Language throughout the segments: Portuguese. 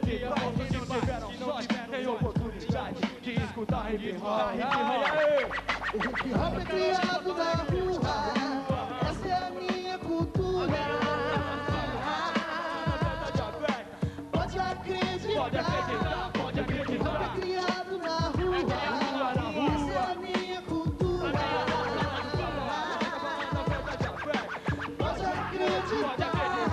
de praia que não tiveram sorte, tem oportunidade de escutar hip hop. O hip hop é criado na rua, essa é a minha cultura. Pode acreditar, pode acreditar. O hip hop é criado na rua, essa é a minha cultura. Pode acreditar.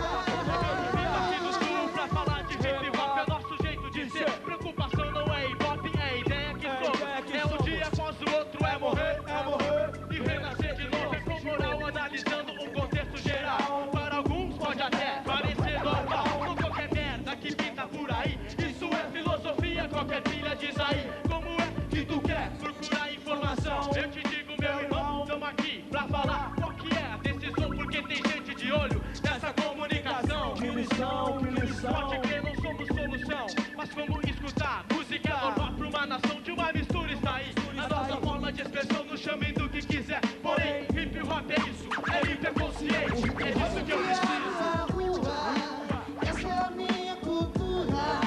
Qualquer filha diz aí, como é que tu quer procurar informação? Eu te digo, meu irmão, tamo aqui pra falar qual que é a decisão, porque tem gente de olho nessa comunicação. Que lição, que lição. Pode crer, não somos solução, mas como escutar música é normal pra uma nação de uma mistura está aí. A nossa forma de expressão, nos chamem do que quiser, porém, hip hop é isso, é livre, é consciente, é disso que eu preciso. Essa é a minha cultura.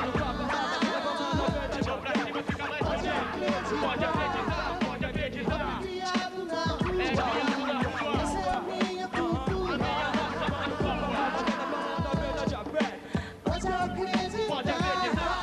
Pode acreditar, pode acreditar. Criado na rua, essa é a minha cultura. Pode acreditar, pode acreditar,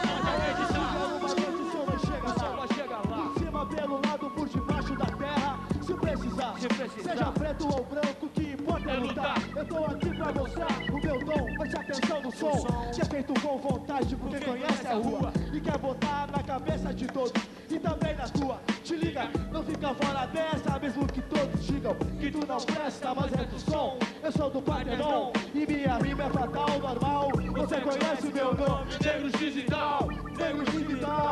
o sol chega lá. Por cima, pelo lado, por debaixo da terra. Se precisar, seja preto ou branco, que importa é lutar. Eu tô aqui pra mostrar o meu dom. Preste atenção no som, que é feito com vontade, porque conhece a rua e quer botar na cabeça de todos e também na tua. Te liga, não fica fora dessa, mesmo que todos digam que tu não presta, mas é do som. Eu sou do Partenon e minha rima é fatal, normal. Você conhece meu nome? Negros Digital, Negros Digital.